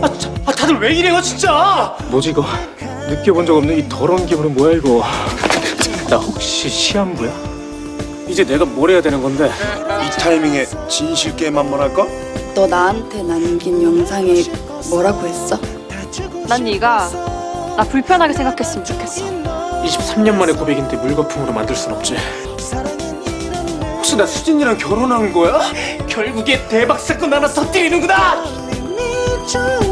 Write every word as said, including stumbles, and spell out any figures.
아, 자, 아 다들 왜 이래요 진짜? 뭐지 이거? 느껴본 적 없는 이 더러운 기분은 뭐야 이거? 나 혹시 시한부야? 이제 내가 뭘 해야 되는 건데? 이 타이밍에 진실 게임 한번 할까? 너 나한테 남긴 영상에 뭐라고 했어? 난 네가 나 불편하게 생각했으면 좋겠어. 이십삼 년 만에 고백인데 물거품으로 만들 순 없지. 혹시 나 수진이랑 결혼한 거야? 결국에 대박 사건 하나 터뜨리는구나!